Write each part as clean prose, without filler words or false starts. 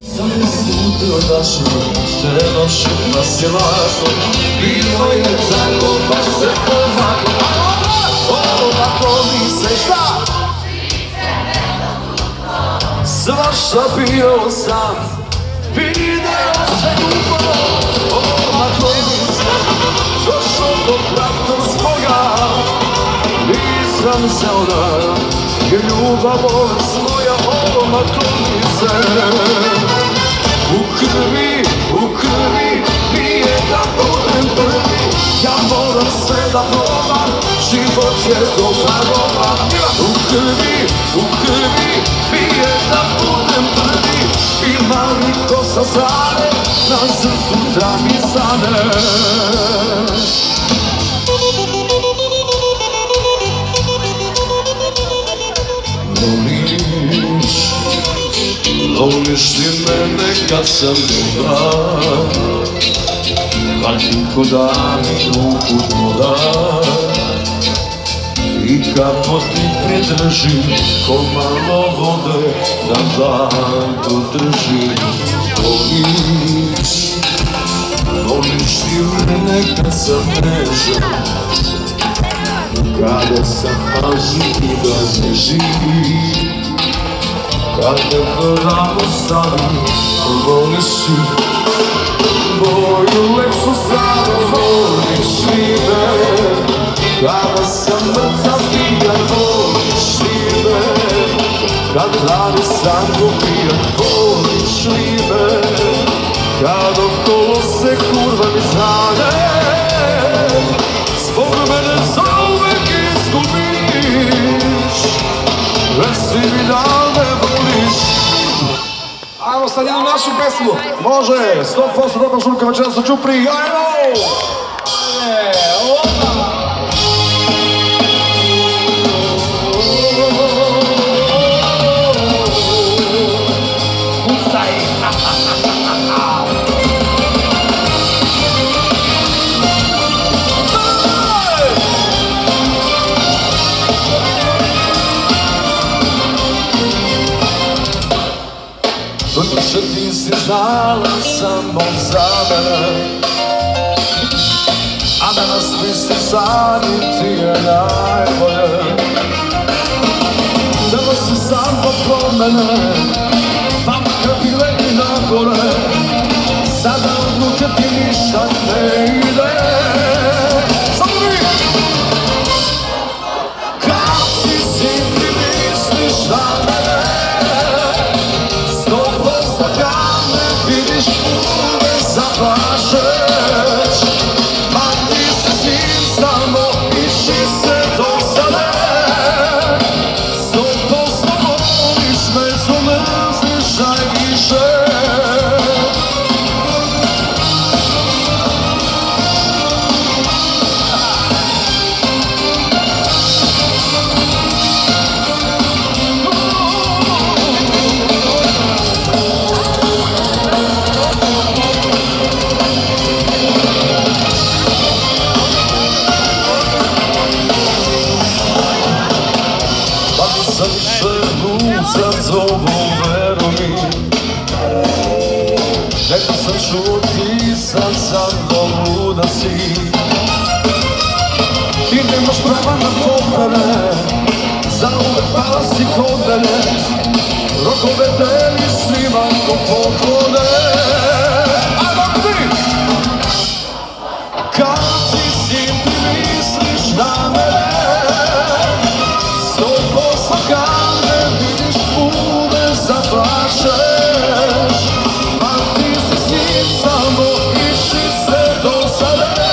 Sam je slutio da ću te noći na silazu. Bilo je tako, baš se pomako. Ovako mi se šta? Svašta bio sam, video se dugo. Ovako mi se došlo do pravnog svoga. Nisam se ona, je ljubav bolest moja. Ovako mi se u krvi nije da budem prvi. Ja moram sve da probam, život je dobra roba. U krvi nije da budem prvi. Ima li ko sa strane, na srcu tragi sane. Voliš ti mene kad sam dobra, kad niko da mi ruku poda. I kako ti pridržim, ko malo vode na dan dodržim. Voliš ti mene kad sam nežan, kada sam pažnji i da ne živim. Kada pravo stavim, voliš ti moju lepšu stranu, voliš ti me. Kada sam mrtav pijan, voliš ti me. Kad rani san popijan, voliš li me. Kad okolo se kurva mi znane, zbog mene zauvek izgubiš. Reci mi da me voliš. Ajmo sad jednu našu pesmu. Može, 100% dobra žurka večeras u Ćupri. Ajmo! Više ti si znala samo za mene, a danas misliš sami ti je najbolje. Danas si sam popro mene, patka ti leti na gore. Sada odluke ti ništa ne ide. Samo mi! Kad si ti misliš na mene, zaplašeš, pa ti se s njim samo piši se dosade. 100% voliš me, co mrziš najviše. Sad više lucan zovu, veru mi. Neko sam čuo, ti sam luda si. Ti nemaš prava na popere, zauvek pala si kod mene. Rokove deliš svima ko poklone. Ajmo ti! Kad si s njim ti misliš na mene, 100% kad me vidiš pume zaplašeš, pa ti se s njim samo piši se dosade.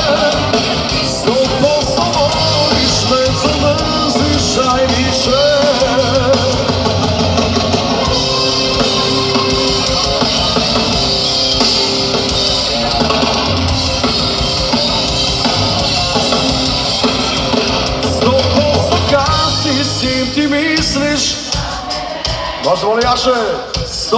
100% voliš me, co mrziš najviše. Ti misliš, možda voli jaše, 100%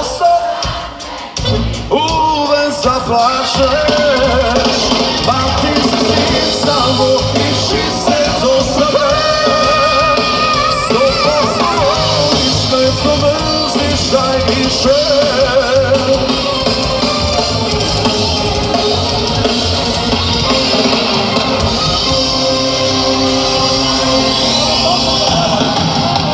uvek zaplašeš, pa ti se s njim samo piši se dosade. 100% voliš me, co mrziš najviše. duše.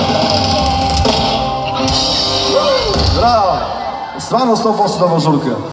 Bravo, stvarno 100% žurka.